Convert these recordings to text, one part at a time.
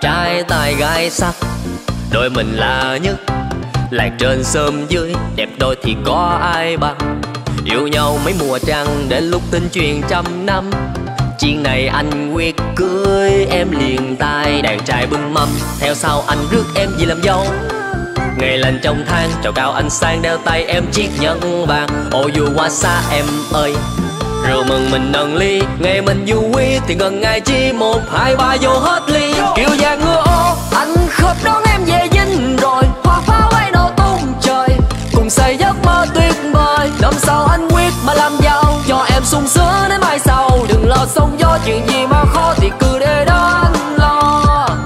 Trai tài gái sắc, đôi mình là nhất. Làng trên xóm dưới, đẹp đôi thì có ai bằng. Yêu nhau mấy mùa trăng, đến lúc tin truyền trăm năm. Chuyện này anh quyết cưới em liền tay. Đàn trai bưng mâm, theo sau anh rước em về làm dâu. Ngày lành trong tháng, trầu cao anh sang đeo tay em chiếc nhẫn vàng. Ô dù qua xa em ơi, rượu mừng mình nâng ly. Ngày mình vui thì gần ngày chi, 1, 2, 3 vô hết ly. Kiều vàng ngựa ô, anh khớp đón em về dinh rồi. Hoa pháo bay nổ tung trời, cùng xây giấc mơ tuyệt vời. Năm sau anh quyết mà làm giàu, cho em sung sướng đến mai sau. Đừng lo sóng gió, chuyện gì mà khó thì cứ để đó anh lo.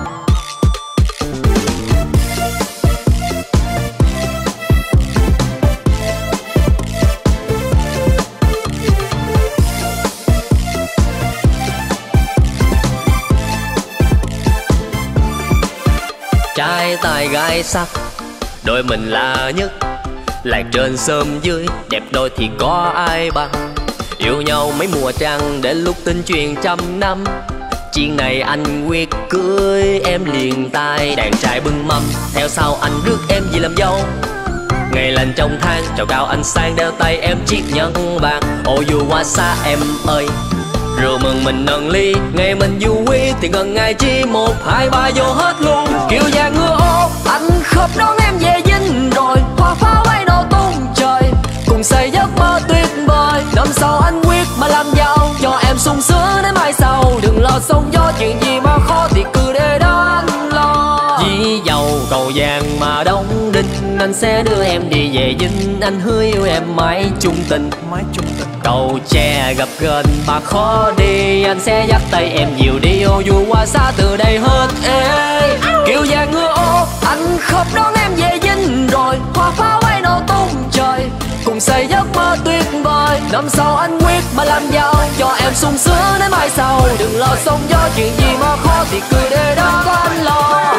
Trai tài gái sắc, đôi mình là nhất. Làng trên xóm dưới, đẹp đôi thì có ai bằng. Yêu nhau mấy mùa trăng, đến lúc tin truyền trăm năm. Chuyện này anh quyết cưới em liền tay. Đàn trai bưng mâm, theo sau anh rước em về làm dâu. Ngày lành trong tháng, trầu cao anh sang đeo tay em chiếc nhẫn vàng. Ô dù qua xa em ơi, rượu mừng mình nâng ly. Ngày mình vui thì gần ngày chi, 1, 2, 3 vô hết luôn. Kiều vàng ngựa ô, anh khớp đón em về dinh rồi. Hoa pháo bay nổ tung trời, cùng xây giấc mơ tuyệt vời. Năm sau anh quyết mà làm giàu, cho em sung sướng đến mai sau. Đừng lo sóng gió, chuyện gì mà khó thì cứ để đó anh lo. Dĩ dầu cầu vàng mà đóng đinh, anh sẽ đưa em đi về dinh. Anh hứa yêu em mãi chung tình. Cầu tre gặp gần mà khó đi, anh sẽ dắt tay em nhiều đi. Ô dù qua xa từ đây hết ê. Kiều vàng ngựa ô, anh khớp đón em về dinh rồi. Hoa pháo bay nổ tung trời, cùng xây giấc mơ tuyệt vời. Năm sau anh quyết mà làm giàu, cho em sung sướng đến mai sau. Đừng lo sóng gió, chuyện gì mà khó thì cứ để đó có anh lo.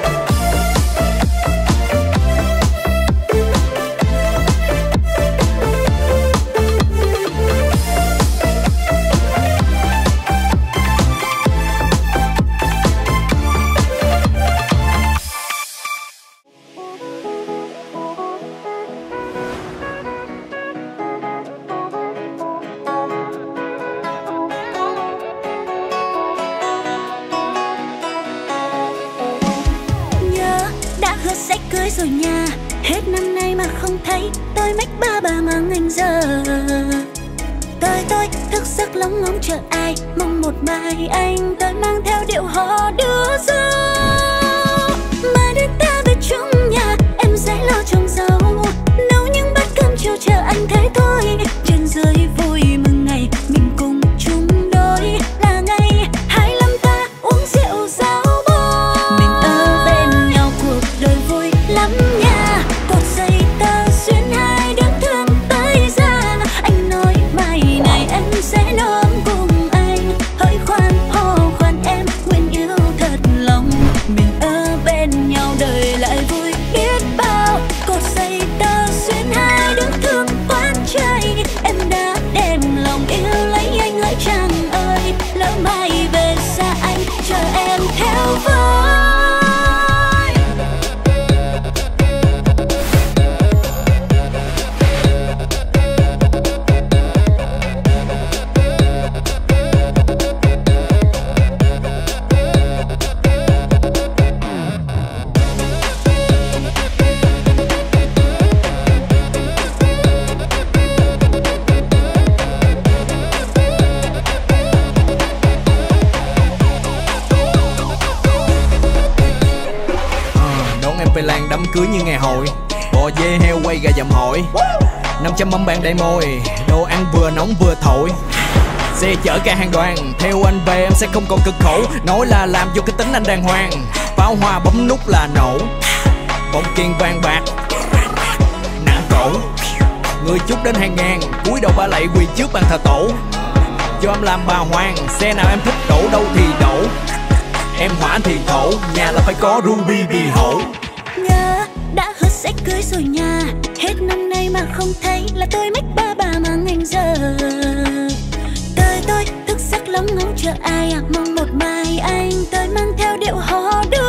Rồi nha, hết năm nay mà không thấy tôi mách ba mang anh giờ. Tôi thức giấc lóng ngóng chờ ai, mong một mai anh tới mang theo điệu hò đưa dâu. Mà đứa ta về chung nhà, em sẽ lo trồng rau, nấu những bát cơm chiều chờ anh thấy thôi. Trên dưới vui mừng ngày mình cùng chung đôi, là ngày 25 ta uống rượu rau bò. Mình ở bên nhau cuộc đời vui lắm nha, cột dây tơ xuyên hai đứa thương tới ra. Anh nói mai này em sẽ nôm cùng anh, hỡi khoan hò khoan em nguyện yêu thật lòng. Mình ở bên nhau đời lại vui biết bao, cột dây tơ xuyên hai đứa thương quán trai. Em đã đem lòng yêu lấy anh hỡi chàng ơi, lỡ mai về xa anh chờ em theo với. Về làng đám cưới như ngày hội, bò dê heo quay gà dầm hội, 500 mâm bàn đầy môi, đồ ăn vừa nóng vừa thổi. Xe chở cả hàng đoàn, theo anh về em sẽ không còn cực khổ. Nói là làm vô cái tính anh đàng hoàng, pháo hoa bấm nút là nổ. Bông kiên vàng bạc nặng cổ, người chúc đến hàng ngàn, cúi đầu ba lạy quỳ trước bàn thờ tổ. Cho em làm bà hoàng, xe nào em thích đổ đâu thì đổ. Em hỏa thì thổ, nhà là phải có ruby vì hổ. Nhớ đã hứa sẽ cưới rồi nha, hết năm nay mà không thấy là tôi mách ba mang anh giờ. Tôi thức giấc lóng ngóng chờ ai, mong một mai anh tới mang theo điệu hò đưa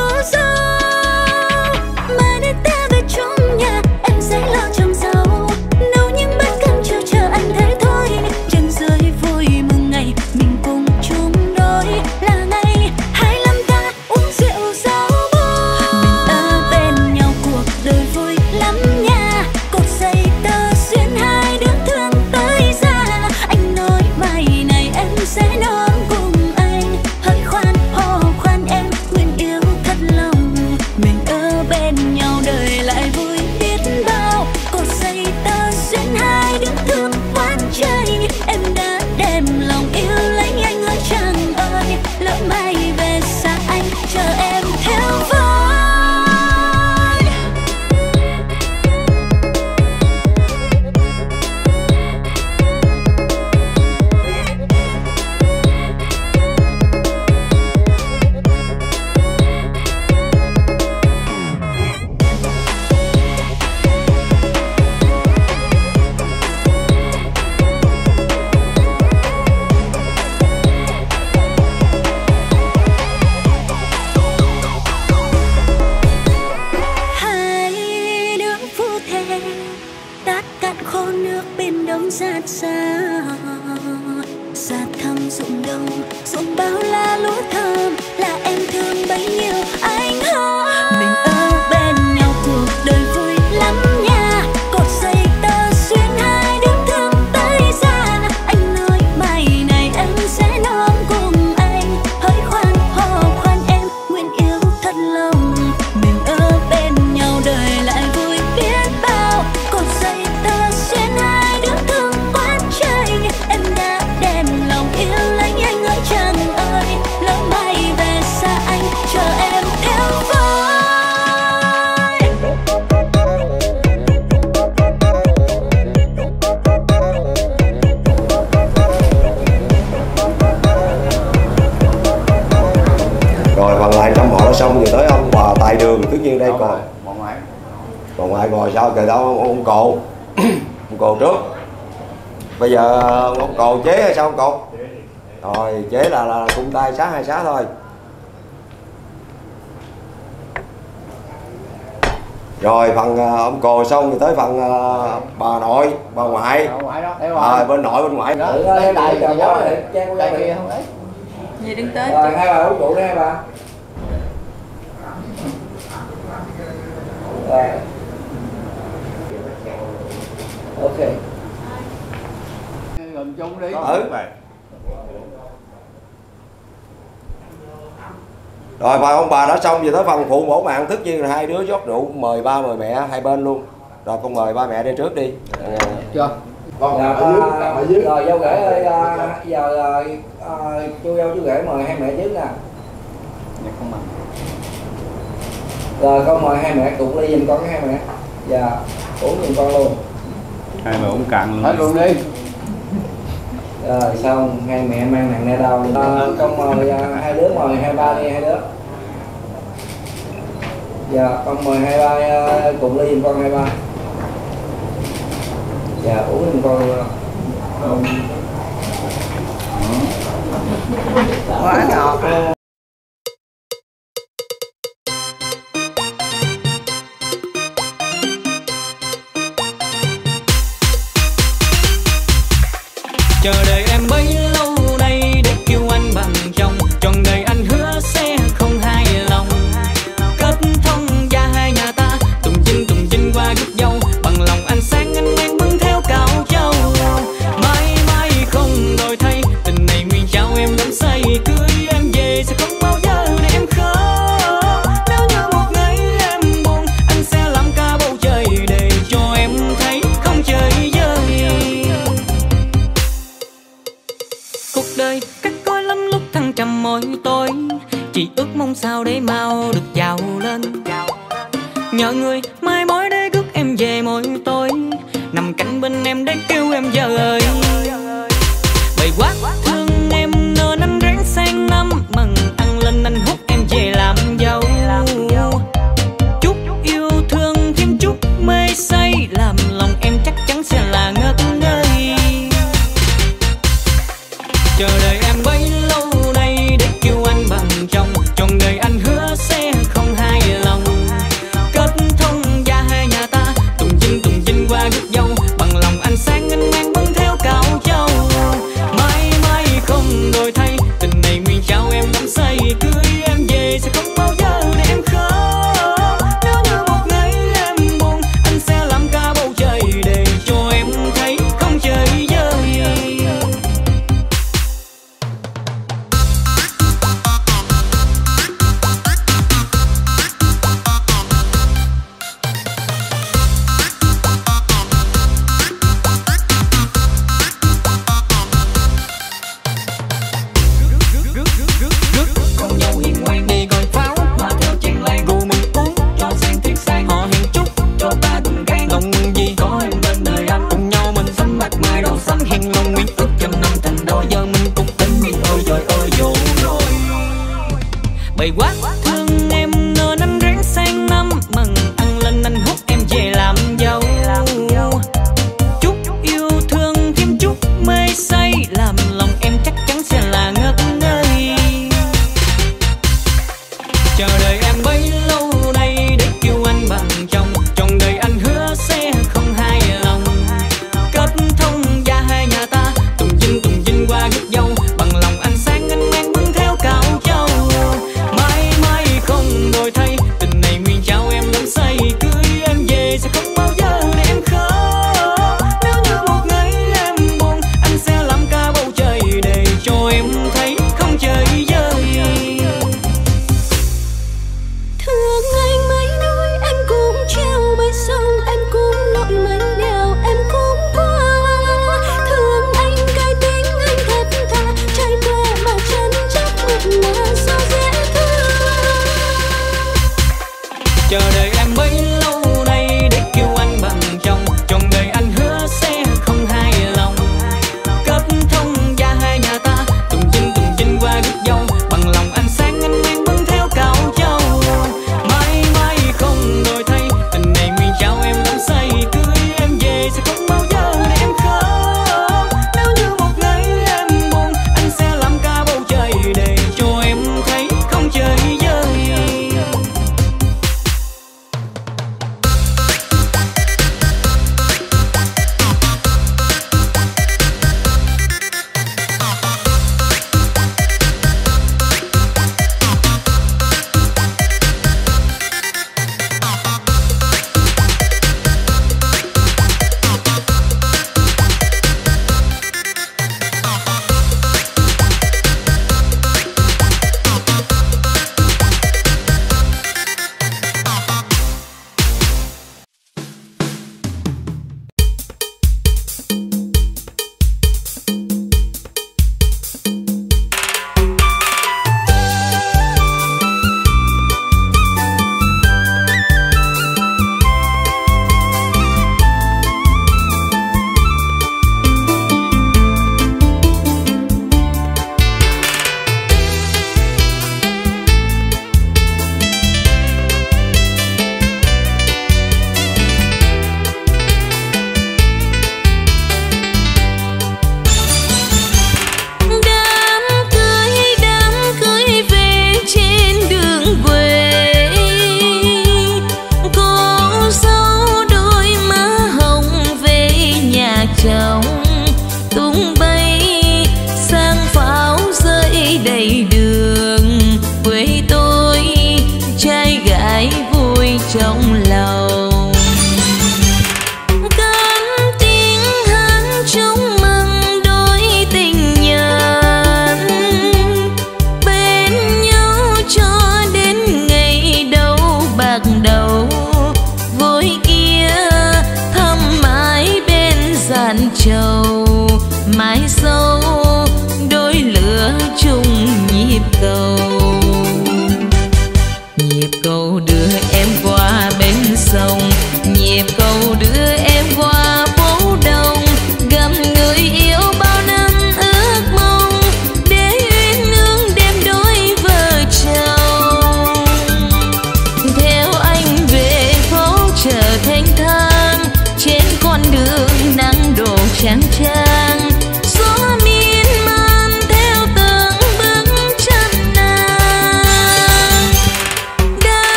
Rồi phần lại trăm họ đã xong rồi tới ông bà tại đường tất nhiên đây còn ngoại ngồi sao kìa đó ông cồ ông cồ trước. Bây giờ ông cồ chế hay sao ông cồ? Rồi chế là cung tay xá hai xá thôi. Rồi phần ông cồ xong rồi tới phần bà nội, bà ngoại. Bên nội bên ngoại. Đại chào bố này, trang qua kia không đấy. Gì đứng tới. Rồi hai bà uống rượu đi hai bà. Rồi. Ok. Gần chung đi. Rồi phần ông bà đã xong rồi tới phần phụ bổ mạng tất nhiên là hai đứa rót rượu mời ba mời mẹ hai bên luôn. Rồi con mời ba mẹ đi trước đi. Chưa. Còn ở dưới. Rồi dâu rể ơi, giờ chú dâu chú rể mời hai mẹ trước nè. Rồi con mời hai mẹ cùng ly giùm con cái hai mẹ. Dạ, uống giùm con luôn. Hai mẹ uống cạn luôn. Hết luôn đi. Rồi xong hai mẹ mang nặng nè đau. Con mời hai đứa mời hai ba đi hai đứa. Dạ con mời hai ba cùng ly giùm con hai ba. Dạ uống giùm con luôn. Quá ngọt luôn. Chờ đợi em bấy lâu nay để kêu anh bằng chồng, trọn đời anh hứa sẽ không hài lòng. Kết thông gia hai nhà ta tùng chinh qua gút dâu, bằng lòng anh sáng anh mang bưng theo cạo châu. Mãi mãi không đổi thay, tình này nguyện trao em đắm say, cưới em về sẽ không bao giờ để em khóc. Nếu như một ngày em buồn, anh sẽ làm cả bầu trời để cho em thấy không trời vơi. Cuộc đời cắt côi lắm lúc thăng trầm mỗi tối, chỉ ước mong sao để mau được giàu lên. Nhờ người mai mối để rước em về mỗi tối, nằm cạnh bên em để kêu em vợ ơi. Bày quá thương em nên anh ráng sang năm, mừng ăn lên anh hút em về làm dâu. Chút yêu thương thêm chút mê say, làm lòng em chắc chắn sẽ là ngất ngây. Chờ đợi em bấy lâu nay để kêu anh bằng chồng, trọn đời anh hứa sẽ không hài lòng. Kết thông gia hai nhà ta tùng chinh qua gút dâu, bằng lòng anh sáng anh mang bưng theo cạo châu. Mãi mãi không đổi thay, tình này nguyện trao em đắm say, cưới em về sẽ không bao giờ để em khóc. Nếu như một ngày em buồn, anh sẽ làm cả bầu trời để cho em thấy không trời vơi. Con dâu hiền ngoan đi coi pháo, hoa theo chen lan, rượu mừng uống cho sang thiệt sang. Họ hẹn chúc cho ta cùng gan, lòng gì có em bên đời anh, cùng nhau mình sắm bạc mai đầu sắm hẹn lòng nguyện ước trăm năm thành đôi, giờ mình cùng tính mình ơi trời ơi vô rồi. Bày quá thương em nên anh ráng sang năm, mừng ăn lên anh hút em về làm dâu. Chút yêu thương thêm chút mê say, làm lòng em chắc chắn sẽ là ngất ngây. Chờ đợi em bấy lâu nay để kêu anh bằng chồng, trọn đời anh hứa sẽ không hài lòng. Kết thông gia hai nhà ta tùng chinh qua gút dâu, bằng lòng anh sáng anh mang bưng theo cạo châu. Mãi mãi không đổi thay, tình này nguyện trao em đắm say, cưới em về sẽ không bao giờ để em khóc. Nếu như một ngày em buồn, anh sẽ làm cả bầu trời để cho em thấy không trời vơi.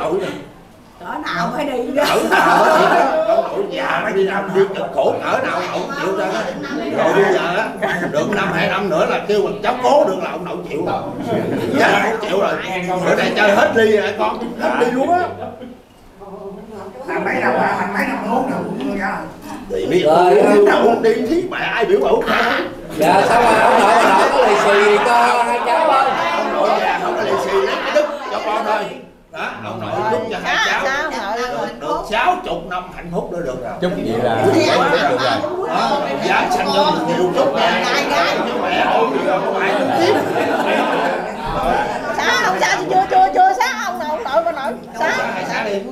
nội nè. Cỡ nào phải đi đó. Cỡ nào ông nội già mới đi năm đi cực khổ cỡ nào ông nội chịu ra đó. Rồi bây giờ á được 1-2 năm nữa là kêu mình cháu cố được là ông nội chịu rồi. Dạ không chịu rồi. Bữa nay chơi hết ly rồi con, hết ly luôn á. Làm mấy năm hút đâu ra. Thì biết đâu đi thí mẹ ai biểu bảo cả. Dạ sao mà ông nội có lì xì cho hai cháu không? Ông nội già không có lì xì lấy cái đức cho con thôi. Đó, ông nội chúc cho hai cháu được 60 năm hạnh phúc nữa được rồi. Chúc gì là được rồi. Giá xanh cho nhiều chúc nha. Chứ mẹ ôm gì đâu có ai tiếp. Xá không xá chưa xá ông nội bà nội xá đi.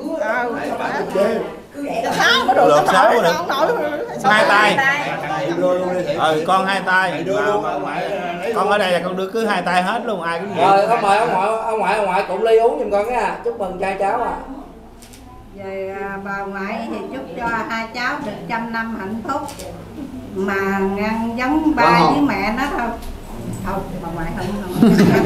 Xá mới được sáu được. ông nội Hai tay. Con hai tay. Con ở đây là con đưa cứ hai tay hết luôn, ai cũng vậy. Rồi ông mời ông ngoại cũng ly uống giùm con nha. Chúc mừng trai cháu à. Về bà ngoại thì chúc cho hai cháu được 100 năm hạnh phúc mà ngăn giống ba với mẹ nó thôi. Không, bà ngoại không.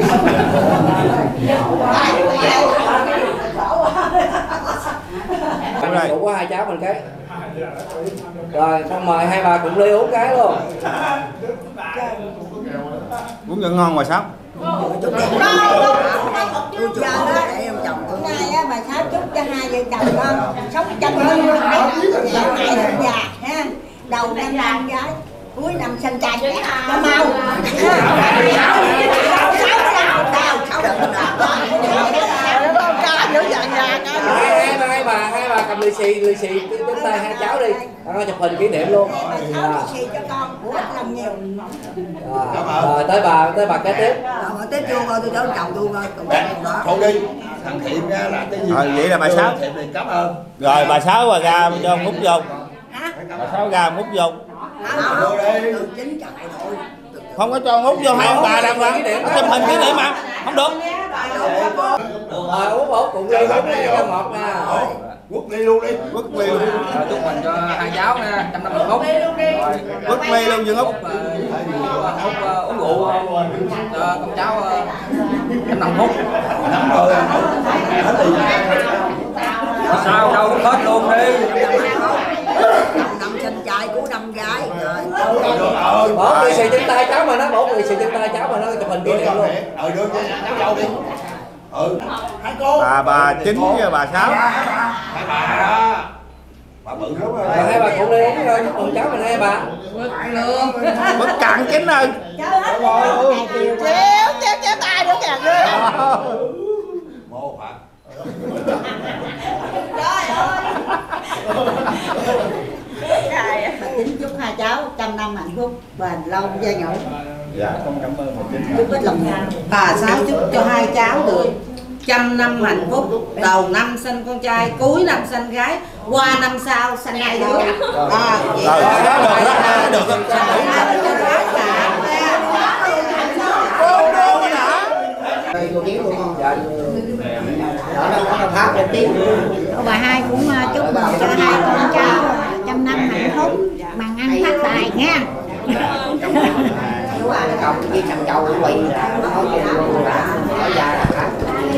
Cũng có hai cháu mình cái. Rồi xong mời hai bà cũng ly uống cái luôn. uống cho ngon mà sao? Giờ đó để ông chồng tôi nay á bà Sáu chúc cho hai vợ chồng con sống 100 năm già ha, đầu năm làm gái cuối năm sinh trai cho mau. Hai bà cầm lì xì đến tay hai cháu đi, chụp hình kỷ niệm luôn. Lì xì cho con của anh làm nhiều. Rồi tới bà kế tiếp. Rồi tiếp vô tôi cho chồng tôi coi. Thôi đi, thằng Thiện ra là cái gì. Vậy là bà Sáu. Thiện thì cảm ơn. Rồi bà Sáu bà ra cho ông hút vô. Bà Sáu ra hút vô. Không có cho ông hút vô, hai ông bà đang mà chụp hình kỷ niệm mà không được. Rồi uống cùng ly uống cho ngọt nè. Quất ly luôn đi. Quất ly luôn. Chúc mừng cho hai cháu nha, 100 năm hạnh phúc. Quất ly luôn Dương Úc. Uống rượu cho con cháu 100 năm hạnh phúc. Sao đâu hết luôn đi. Năm sinh trai của năm gái. Bỏ lì xì trên tay cháu mà nó, bỏ lì xì trên tay cháu mà nó chụp hình kỷ niệm luôn. Đưa cho cháu dâu đi. Hai cô. Bà Chính với bà Sáu. Hai bà đó. Bà bự lắm rồi. Hai bà cũng đi uống rồi, chúc mừng cháu mình hai bà. Bất cạn Chính ơi. Chéo tay nữa kìa. Mô Phật. Bà Chính chúc hai cháu 100 năm hạnh phúc bền lâu gia nhậu. Dạ, con cảm ơn bà Chính. Chúc ít lòng nhà. Bà Sáu chúc cho hai cháu được 100 năm hạnh phúc, đầu năm sinh con trai, cuối năm sinh gái, qua năm sau sinh hai đứa. Bà hai cũng chúc mừng cho hai con cháu 100 năm hạnh phúc, bằng ăn phát tài nha. Công với thằng châu quỳ nói chuyện luôn là nói ra là khác.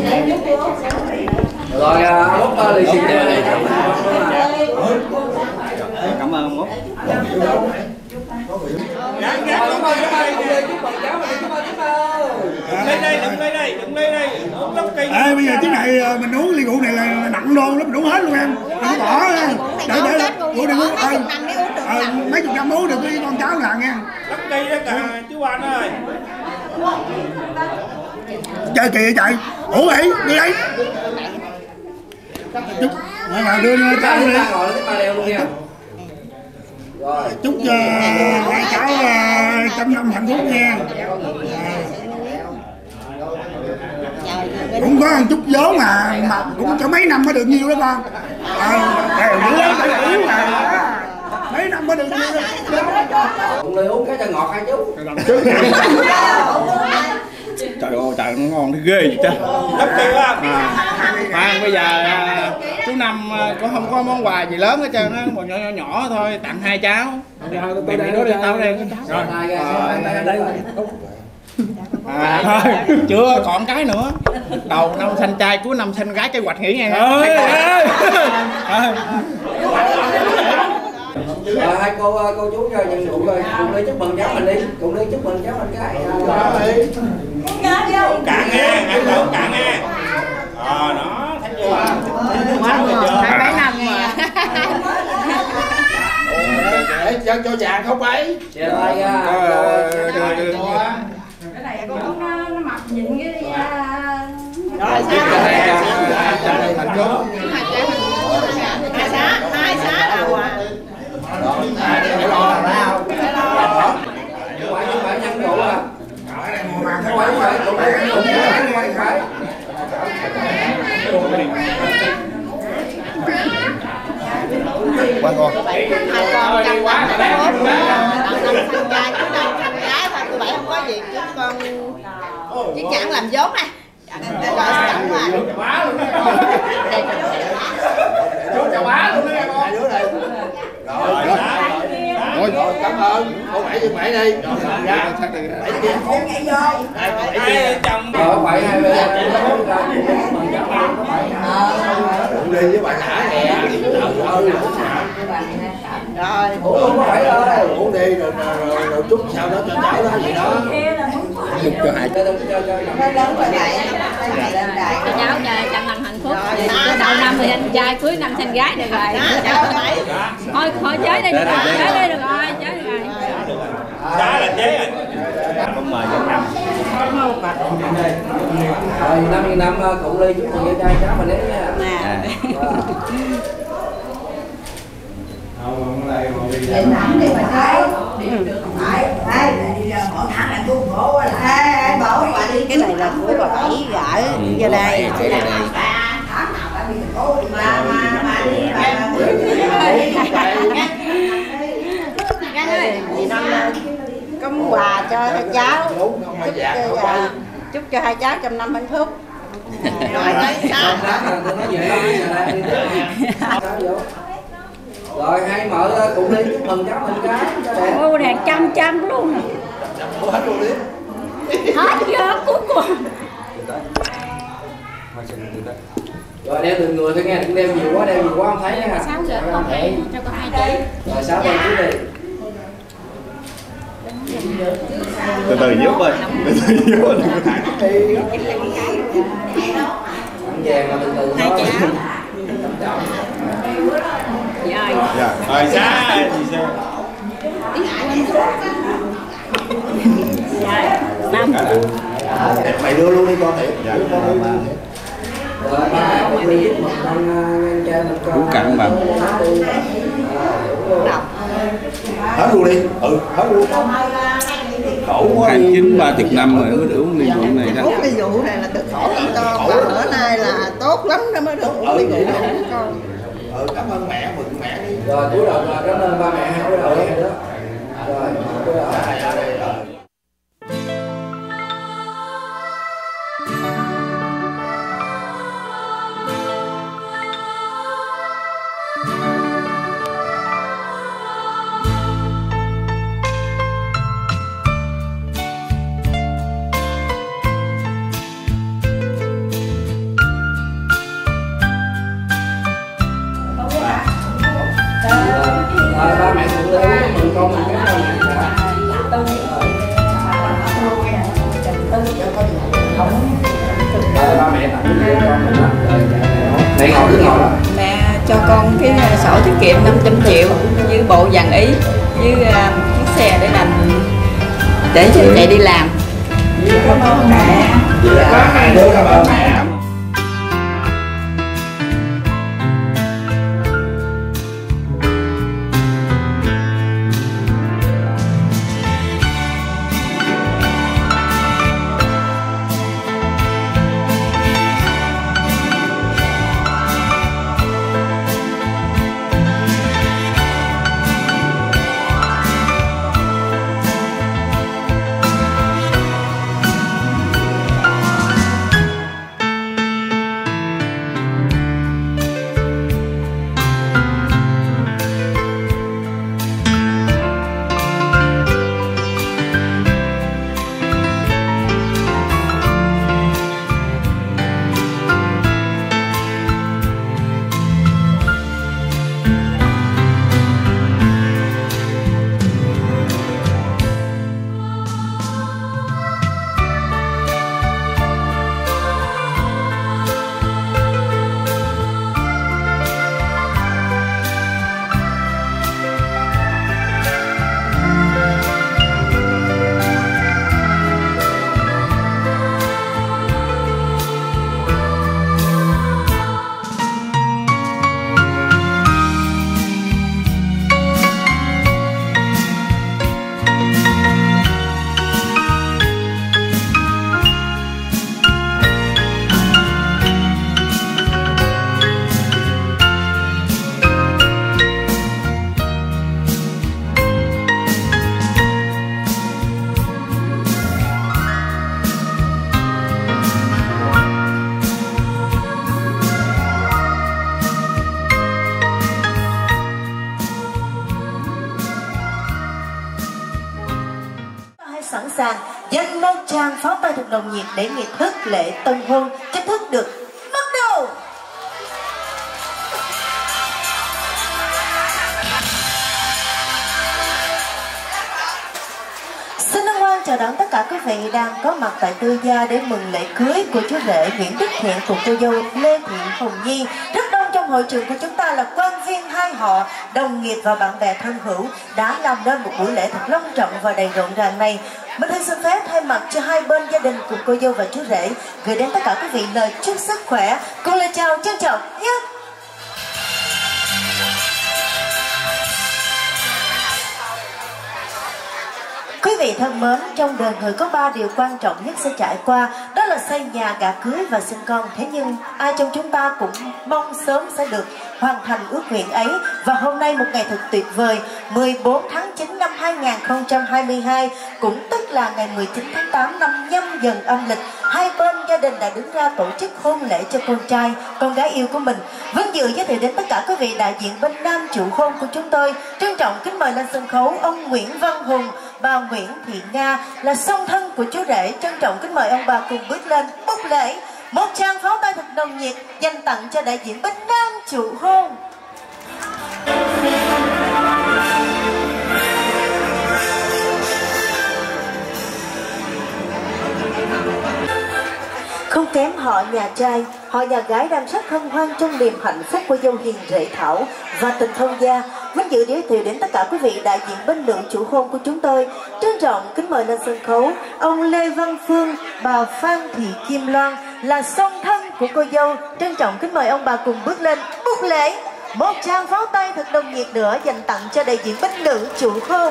Rồi Út lì xì đây. Cảm ơn Út. Đừng lên đây. Bây giờ tiếng này mình uống ly rượu này là nặng luôn lắm, đủ hết luôn em. Đừng bỏ nha. Đừng uống mấy chục năm uống được với con cháu là nghe. Lắm cây đó cả chú anh ơi. Chơi kìa chạy. Ủa đi đây. Chúc đưa cháu đi. Chúc cho hai cháu 100 năm hạnh phúc nha. Cũng có một chút vốn mà cũng cho mấy năm mới được nhiêu đó con. Dữ lắm, yếu mà. Mấy năm mới được nhiêu đó. Cũng lấy uống cái cho ngọt hai chút. Trời ơi, trời nó ngon thế ghê vậy chứ. Lắm cây quá. Khoan bây giờ chú Năm cũng không có món quà gì lớn hết trơn á, một nhỏ thôi, tặng hai cháu. Mày nói đi, tao đây có cháu. Rồi. Chưa, còn cái nữa. Đầu năm xanh trai, cuối năm xanh gái, cái hoạch nghỉ nghe. Hai cô chú cho nhiệm vụ rồi, cùng đi chúc mừng cháu mình đi, cùng đi chúc mừng cháu mình cái. Cạn nghe, ăn lẩu cạn nghe. Đó, thấy chưa? Quá ngon, 27 năm mà. Để cho vàng không ấy. Chè tay ra. Cái này con nó mặc nhịn cái đi. Rồi hai xá đâu à. Qua con. Hai con đi quá rồi đó. Năm xanh trai cuối năm xanh gái thôi, tụi bảy không có gì chứ con chứ chẳng làm vốn nè. Rồi sẵn mà. Chú chào bá luôn đó con. Rồi, cảm ơn. Cô Bảy với Bảy đi. Rồi ra. Bảy kia. Nhảy vô. Chồng. Bảy hai bên. Đụng đi với bà xã nè. Rồi. Uống Bảy ơi. Uống đi rồi chúc sau đó cho cháu đó gì đó. Chúc cho hai Lớn rồi này. Cho cháu trăm năm hạnh phúc. Đầu năm thì anh trai, cuối năm xanh gái được rồi. Thôi chơi đi, chơi đi được rồi, chơi được rồi. Đó là chế rồi. Không mời cho năm. Rồi năm cụ ly chúc mừng trai cháu mình đấy nha. Để nặng đi mà thấy. Phải. Đây, bây giờ mỗi tháng là tôi bổ lại. Bổ bà đi. Cái này là của bà Bảy gửi vô đây. Để đây. Tháng nào bà đi bổ mà đi bà có món quà cho hai cháu. Chúc cho hai cháu trăm năm hạnh phúc. Rồi Rồi hai mợ cùng đi chúc mừng cháu mình cái. Ô đàn trăm luôn. Hết luôn đi. Hết giờ cuối cùng. Rồi đeo từng người thôi nghe, đừng đeo nhiều quá không thấy nha. 6 giờ con hay cho con 2 trái. Rồi 6 giờ trước đi. Từ từ giúp ơi. Từ từ giúp ơi. Ăn vàng là từ từ thôi. Dạ. Rồi xa gì sao? Năm. Mày đưa luôn đi con thiệt. Dạ. Rồi ba cùng đi chúc mừng con trai mình con. Cũng cặn mà. Hết luôn đi. Hết luôn. Khổ quá. 29-30 năm rồi mới được uống ly rượu này đó. uống ly rượu này là cực khổ lắm con. Bữa nay là tốt lắm nó mới được uống ly rượu này con. Cảm ơn mẹ, mừng mẹ đi. Rồi cúi đầu cảm ơn ba mẹ hai cúi đầu hai đứa. Rồi cúi đầu. Ba mẹ cùng lên mừng con mình cái con này ba mẹ tặng cho con mình đó. Mẹ ngồi cứ ngồi đó. Mẹ cho con cái sổ tiết kiệm 500 triệu với bộ vàng ý với chiếc xe để làm để chạy đi làm. Cảm ơn mẹ. Hai đứa cảm ơn mẹ. sẵn sàng dành một tràng pháo tay thật nồng nhiệt để nghi thức lễ tân hôn chính thức được bắt đầu. Xin hân hoan chào đón tất cả quý vị đang có mặt tại Tư Gia để mừng lễ cưới của chú rể Nguyễn Đức Thiện cùng cô dâu Lê Thị Hồng Nhi. Rất đông trong hội trường của chúng ta là quan viên hai họ, đồng nghiệp và bạn bè thân hữu đã làm nên một buổi lễ thật long trọng và đầy rộn ràng này. Mình xin phép thay mặt cho hai bên gia đình cùng cô dâu và chú rể gửi đến tất cả quý vị lời chúc sức khỏe cùng lời chào trân trọng nhất. Quý vị thân mến, trong đời người có 3 điều quan trọng nhất sẽ trải qua, đó là xây nhà, gả cưới và sinh con. Thế nhưng ai trong chúng ta cũng mong sớm sẽ được hoàn thành ước nguyện ấy. Và hôm nay một ngày thật tuyệt vời, 14 tháng 9 năm 2022, cũng tức là ngày 19 tháng 8 năm Nhâm Dần âm lịch, hai bên gia đình đã đứng ra tổ chức hôn lễ cho con trai, con gái yêu của mình. Vinh dự giới thiệu đến tất cả quý vị đại diện bên nam chủ hôn của chúng tôi. Trân trọng kính mời lên sân khấu ông Nguyễn Văn Hùng, bà Nguyễn Thị Nga là song thân của chú rể. Trân trọng kính mời ông bà cùng bước lên bốc lễ. Một tràng pháo tay thật nồng nhiệt dành tặng cho đại diện bên nam chủ hôn. Không kém họ nhà trai, họ nhà gái đang rất hân hoan trong niềm hạnh phúc của dâu hiền rể thảo và tình thông gia. Vinh dự giới thiệu đến tất cả quý vị đại diện bên nữ chủ hôn của chúng tôi. Trân trọng kính mời lên sân khấu ông Lê Văn Phương, bà Phan Thị Kim Loan là song thân của cô dâu. Trân trọng kính mời ông bà cùng bước lên bốc lễ. Một tràng pháo tay thật nồng nhiệt nữa dành tặng cho đại diện bên nữ chủ hôn.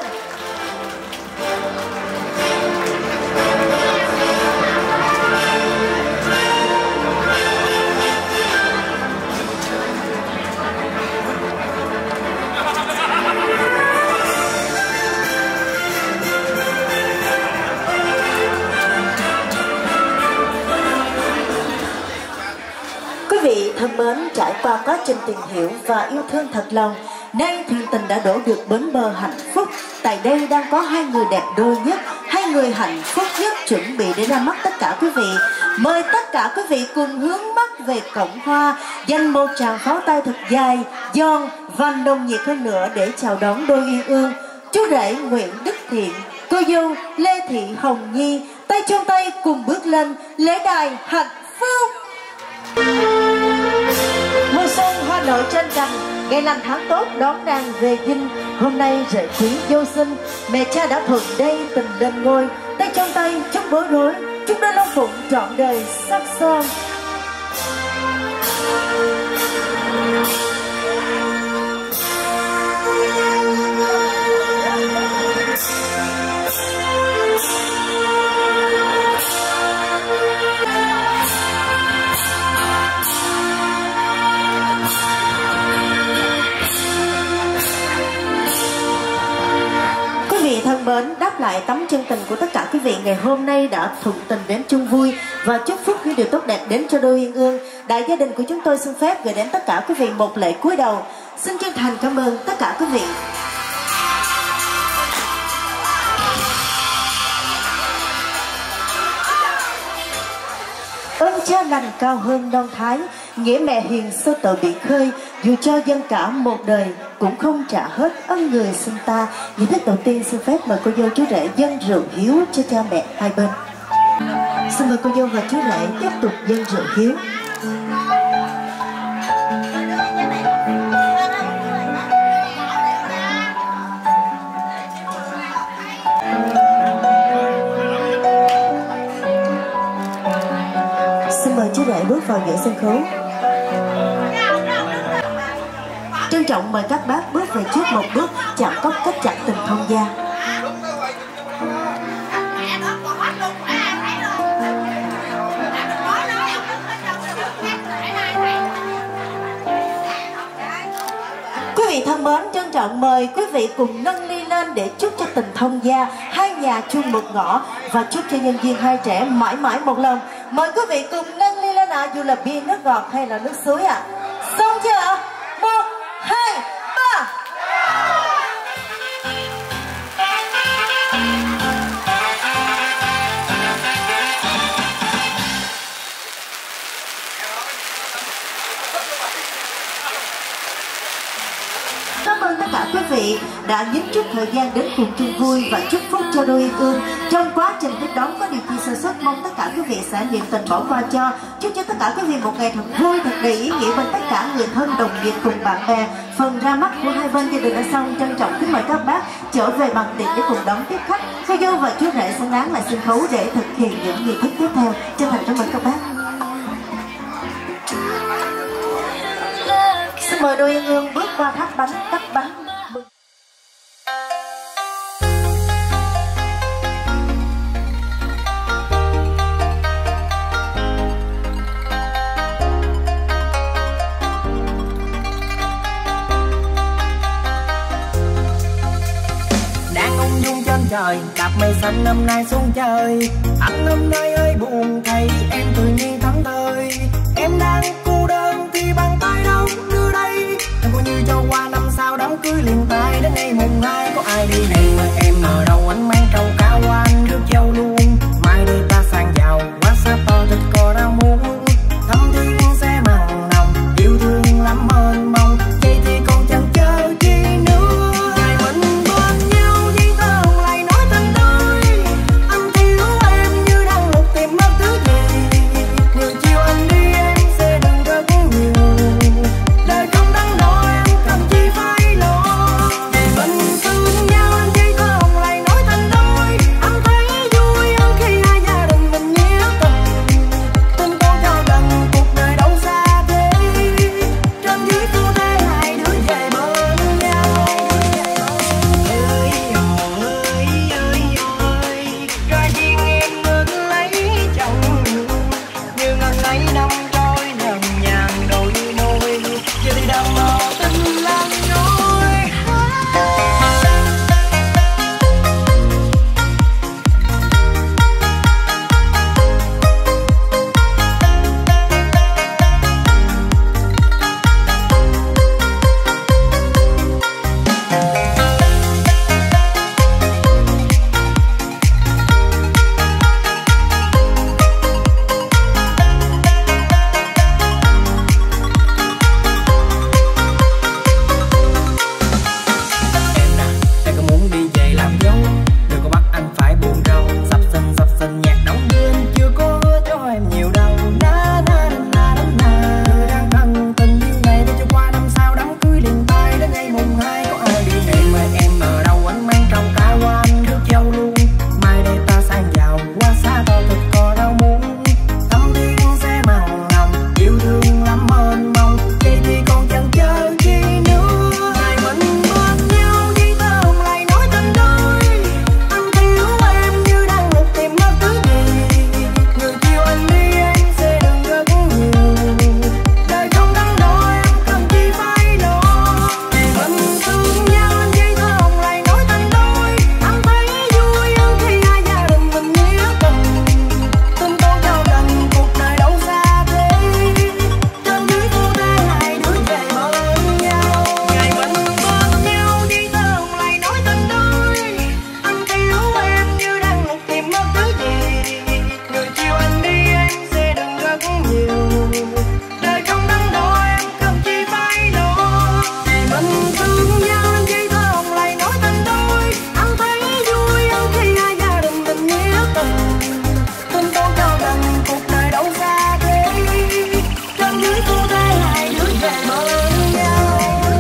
Quý vị thân mến, trải qua quá trình tìm hiểu và yêu thương thật lòng, nay thiện tình đã đổ được bến bờ hạnh phúc. Tại đây đang có hai người đẹp đôi nhất, hai người hạnh phúc nhất chuẩn bị để ra mắt tất cả quý vị. Mời tất cả quý vị cùng hướng mắt về cổng hoa, dành một tràng pháo tay thật dài, giòn và nồng nhiệt hơn nữa để chào đón đôi uyên ương. Chú rể Nguyễn Đức Thiện, cô dâu Lê Thị Hồng Nhi, tay trong tay cùng bước lên lễ đài hạnh phúc. Mùa xuân hoa nở trên cành, ngày lành tháng tốt đón nàng về dinh. Hôm nay rể quý vô sinh, mẹ cha đã thuận đây tình lên ngôi. Tay trong tay chúc bối rối, chúc đôi long phụng trọn đời sắc son. Thân mến, đáp lại tấm chân tình của tất cả quý vị ngày hôm nay đã thuận tình đến chung vui và chúc phúc những điều tốt đẹp đến cho đôi uyên ương. Đại gia đình của chúng tôi xin phép gửi đến tất cả quý vị một lễ cúi đầu. Xin chân thành cảm ơn tất cả quý vị. Ơn cha lành cao hơn non thái, nghĩa mẹ hiền sơ tội bị khơi. Dù cho dân cả một đời cũng không trả hết ân người sinh ta. Nghi thức đầu tiên xin phép mời cô dâu chú rể dâng rượu hiếu cho cha mẹ hai bên. Xin mời cô dâu và chú rể tiếp tục dâng rượu hiếu. Xin mời chú rể bước vào giữa sân khấu. Trân trọng mời các bác bước về trước một bước, chạm cốc cách chặt tình thông gia. Quý vị thân mến, trân trọng mời quý vị cùng nâng ly lên để chúc cho tình thông gia, hai nhà chung một ngõ và chúc cho nhân duyên hai trẻ mãi mãi một lòng. Mời quý vị cùng nâng ly lên ạ, dù là bia nước ngọt hay là nước suối ạ. Xong chưa ạ? 1, 2, 3. đã nhín chút thời gian đến cùng chung vui và chúc phúc cho đôi uyên ương. Trong quá trình tiếp đón có điều chi sơ xuất, mong tất cả quý vị sẽ niệm tình bỏ qua cho. Chúc cho tất cả quý vị một ngày thật vui, thật đầy ý nghĩa bên tất cả người thân, đồng nghiệp cùng bạn bè. Phần ra mắt của hai bên gia đình đã xong, trân trọng kính mời các bác trở về bằng tiền để cùng đón tiếp khách. Khai dâu và chú rể sẽ nán lại sân khấu để thực hiện những nghi thức tiếp theo. Chân thành cảm ơn các bác. Xin mời đôi uyên ương bước qua tháp bánh, cắt bánh. Đang ung dung trên trời, đạp mây xanh năm nay xuống chơi. Anh hôm nay ơi buồn thay em tự nhiên thắng thời. Em đang cô đơn thì bàn tay đâu đưa đây. Em coi như cho qua năm sau đám cưới liền tay. Đến ngày mùng 2 có ai đi này mà em ở đâu anh mang trầu cao qua anh rước dâu luôn. Mai đây ta sang giàu quá xa to thật có đau muốn. Thăm thiên sẽ mặn nồng yêu thương lắm ơn mong. Vậy thì còn chẳng chờ chi nữa. Ngày mình bên nhau chỉ tơ hồng lại nói thành đôi. Anh thiếu em như đang lục tìm mất thứ gì. Người chiều anh đi em sẽ đừng rất nhiều. Đời không đáng nói em cần chi phải lo. Ngày mình thương nhau anh chỉ tơ hồng lại nói thành đôi. Anh thấy vui hơn khi hai gia đình mình nghĩa tình. Tình con cho gần cuộc đời đâu xa thế. Trên dưới phu thế hai đứa về bên nhau. Ơi ra duyên em bước lấy chồng. Như ngần ấy năm trôi nhàn nhàn đôi môi. Giờ thì đang mò tình lan nhối. Em có muốn đi về làm dâu. Đừng có bắt anh phải buồn rầu. Sắp xinh nhạc đóng đưa anh chưa có hứa cho em nhiều đâu. Na na na na na. Người đang cần tình yêu này để cho qua năm sau đám cưới liền tay. Đến ngày mùng 2 có ai đi em ơi em ở đâu anh mang trầu cao qua anh rước dâu luôn. Mai đây ta sang giàu quá xa to thật có đau muốn. Thăm thiên sẽ mặn nồng yêu thương lắm ơn mong. Vậy thì còn chẳng chờ chi nữa. Ngày mình bên nhau chỉ tơ hồng lại nói thành đôi. Anh thiếu em như đang lục tìm mất thứ gì. Người chiều anh đi em sẽ đừng rất nhiều. Đời không đáng nói em cần chi phải lo. Ngày mình thương nhau anh chỉ tơ hồng lại nói thành đôi. Anh thấy vui hơn khi hai gia đình mình nghĩa tình. Tình con cho gần cuộc đời đâu xa thế. Trên dưới phu thế hai đứa về bên nhau. Ngày mình bên nhau chỉ tơ hồng lại nói thành đôi. Anh thiếu em như đang lục tìm mất thứ gì. Người chiều anh đi em sẽ đừng rất nhiều. Đời không đáng nói em cần chi phải lo. Ngày mình thương nhau anh chỉ tơ hồng lại nói thành đôi. Anh thấy vui hơn khi hai gia đình mình nghĩa tình. Tình con cho gần cuộc đời đâu xa thế. Trên dưới phu thế hai đứa về bên nhau.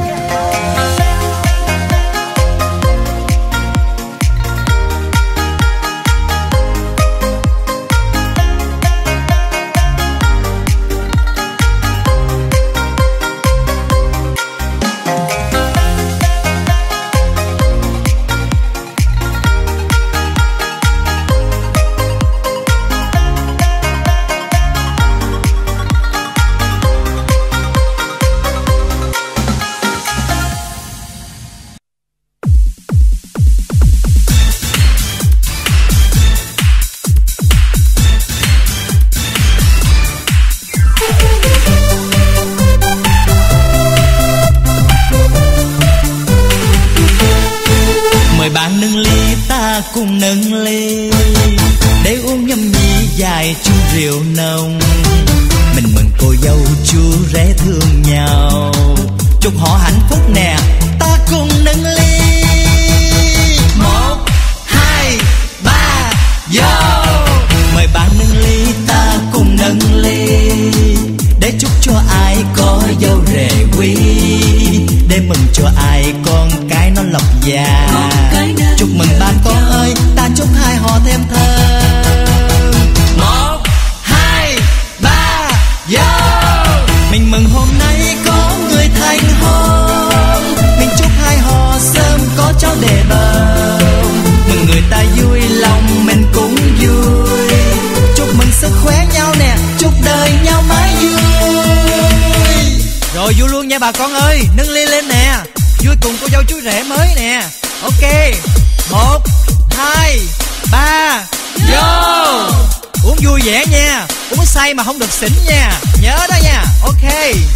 Mời bạn nâng ly ta cùng nâng ly để uống nhâm nhi dài chung rượu nồng. Mình mừng cô dâu chú rể thương nhau, chúc họ hạnh phúc nè ta cùng nâng ly. già. Chúc mừng ba con ơi, ta chúc hai họ thêm thơm. 1, 2, 3, yo. Mình mừng hôm nay có người thành hôn, mình chúc hai họ sớm có cháu để bầu. Mừng người ta vui lòng mình cũng vui, chúc mừng sức khỏe nhau nè, chúc đời nhau mãi vui. Rồi vui luôn nha bà con ơi, nâng ly lên nè, vui cùng cô dâu chú rể mới nè. Ok, 1, 2, 3, vô. Uống vui vẻ nha, uống say mà không được xỉn nha, nhớ đó nha. Ok.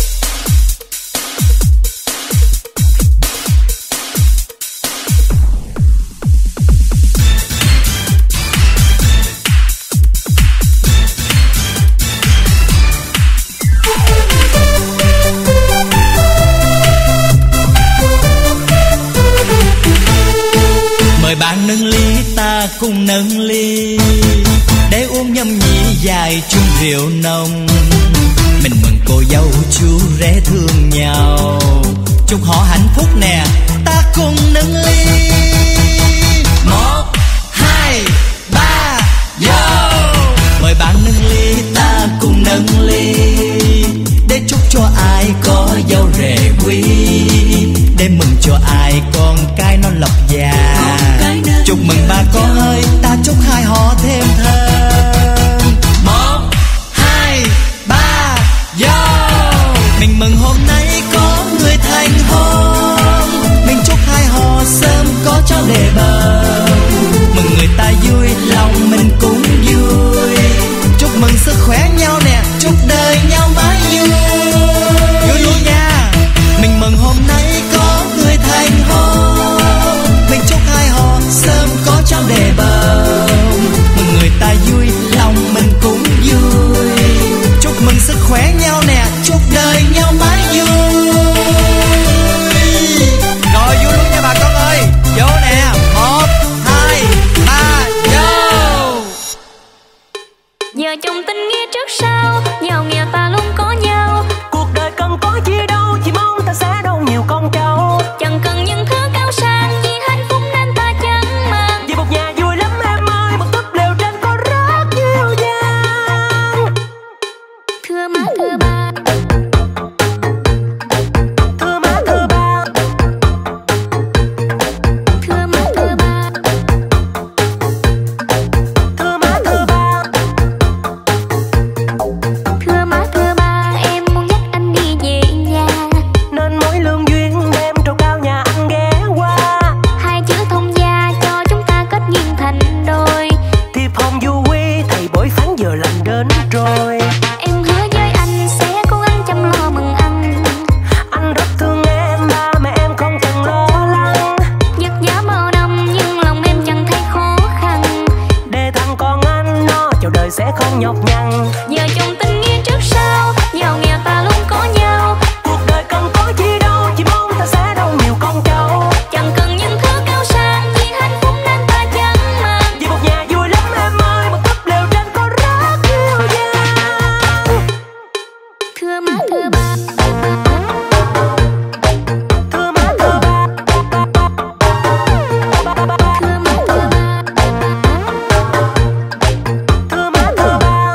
Mời bạn nâng ly, ta cùng nâng ly, để uống nhâm nhi dài chung rượu nồng. Mình mừng cô dâu chú rể thương nhau, chúc họ hạnh phúc nè, ta cùng nâng ly. 1, 2, 3, yo. Mời bạn nâng ly, ta cùng nâng ly, để chúc cho ai có dâu rể quý, để mừng cho ai con cái nó lộc già. Chúc mừng ba con ơi, ta chúc hai họ thêm thơm. 1, 2, 3, yo. Mình mừng hôm nay có người thành hôn, mình chúc hai họ sớm có cháu để bầu. Mừng người ta vui lòng mình cũng vui, chúc mừng sức khỏe nhau nè, chúc đời nhau mãi vui. Vui luôn nha. Mình mừng hôm nay có người thành hôn, mình chúc hai họ sớm có cháu để bầu. Mừng người ta vui lòng mình cũng vui, chúc mừng sức khỏe nhau nè, chúc đời nhau mãi vui. Rồi vui luôn nha bà con ơi, vô nè. 1, 2, 3, vô. Giờ chồng tình nghĩa trước sau, giàu nghèo ta luôn có nhau. Cuộc đời cần có chi đâu, chỉ mong ta sẽ đông nhiều con cháu. Chẳng cần những thứ cao sang, vì hạnh phúc nên ta chẳng màng. Vì một nhà vui lắm em ơi, một túp lều tranh có rất nhiều gian. Thưa má thưa ba, thưa má thưa ba, thưa má thưa ba, thưa má thưa ba, thưa má thưa ba, em muốn dắt anh đi về nhà, nên mỗi lương duyên đem trầu cao nhà anh ghé qua. hai chữ thông gia cho chúng ta kết duyên thành đôi. Thiệp hồng du quy thầy bói phán giờ lành đến rồi. Em hứa với anh sẽ cố gắng chăm lo mừng anh. Anh rất thương em, ba mẹ em không cần lo lắng. Vất vả bao năm nhưng lòng em chẳng thấy khó khăn. Để thằng con anh nó chào đời sẽ không nhọc nhằn. Giờ chồng tình nghĩa trước sau, giàu nghèo ta luôn có nhau. Cuộc đời cần có chi đâu, chỉ mong ta sẽ đông nhiều con cháu. Chẳng cần những thứ cao sang, vì hạnh phúc nên ta chẳng màng. Vì một nhà vui lắm em ơi, một túp lều tranh có rất nhiều gian. Thưa má thưa ba, thưa má thưa ba, thưa má thưa ba, thưa má thưa ba,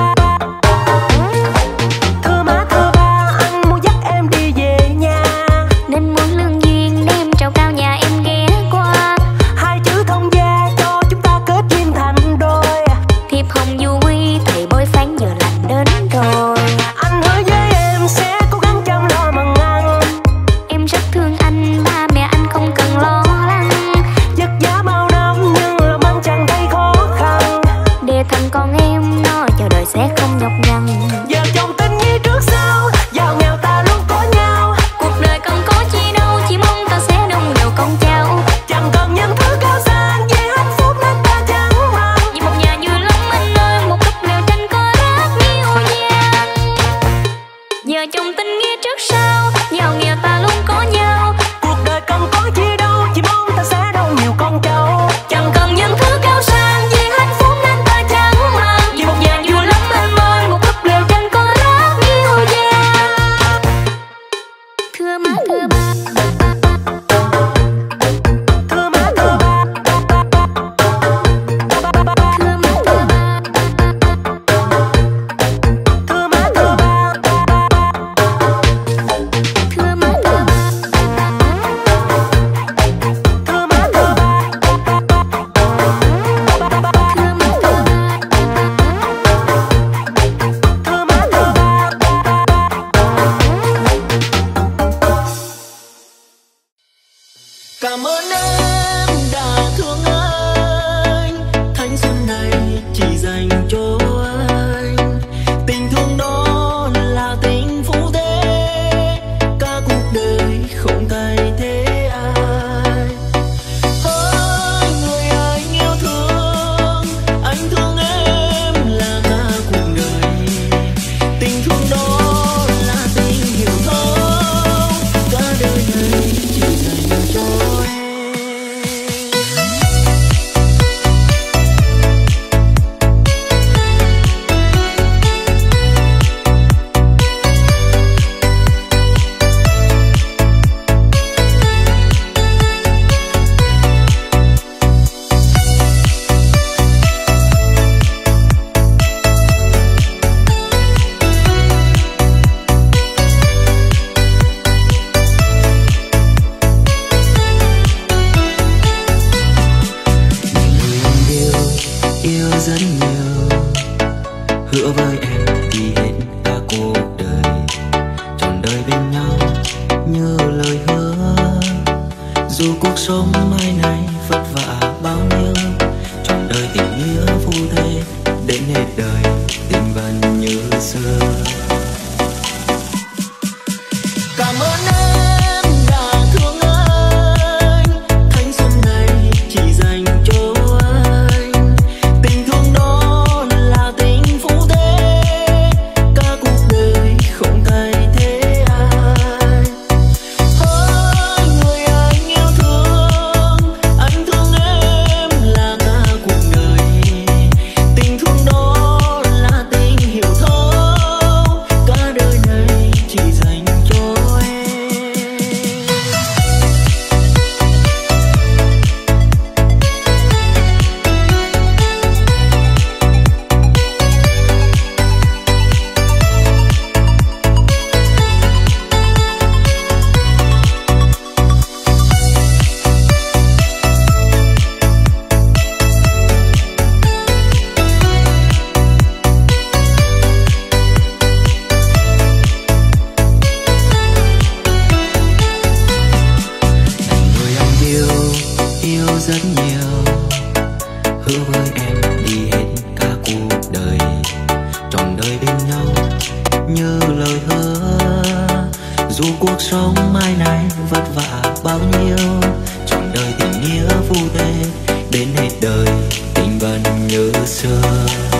thưa má thưa ba, anh muốn dắt em đi về nhà, nên muốn lương duyên đem trầu cao nhà em ghé qua. hai chữ thông gia cho chúng ta kết duyên thành đôi. Thiệp hồng du quy thầy bói phán giờ lành đến rồi. Anh hứa với em sẽ cố gắng chăm lo mừng anh. Em rất thương anh, ba mẹ anh không cần lo lắng. Vất vả bao năm nhưng lòng anh chẳng thấy khó khăn. Để thành con em nó chờ đời sẽ không nhọc nhằn. Giờ chồng tình nghĩa trước sau, giàu nghèo ta luôn có nhau. Cuộc đời cần có chi đâu, chỉ mong ta sẽ đông nhiều con cháu. Chẳng cần những thứ cao sang, vì hạnh phúc nên ta chẳng màng. Vì một nhà vui lắm anh ơi, một túp lều tranh có rất nhiều gian. Giờ chồng tình nghĩa trước sau, giàu nghèo ta luôn có nhau. Cuộc đời cần có chi đâu, chỉ mong ta sẽ đông nhiều con cháu. Chẳng cần những thứ cao sang, vì hạnh phúc nên ta chẳng màng. rất nhiều, hứa với em đi hết cả cuộc đời, trọn đời bên nhau như lời hứa. Dù cuộc sống mai này vất vả bao nhiêu, trọn đời tình nghĩa phu thê đến hết đời, tình vẫn như xưa. Cảm ơn em đã thương anh, thanh xuân này chỉ dành cho anh. Tình thương đó là tình phu thê, cả cuộc đời không thay thế ai. Hỡi người anh yêu thương, anh thương em là cả cuộc đời. Tình thương đó là tình hiểu thấu, cả đời này chỉ dành cho em. Người anh yêu rất nhiều, hứa với em đi hết cả cuộc đời, trọn đời bên nhau như lời hứa. Dù cuộc sống mai này vất vả bao nhiêu, trọn đời tình nghĩa phu thê đến hết đời, tình vẫn như xưa.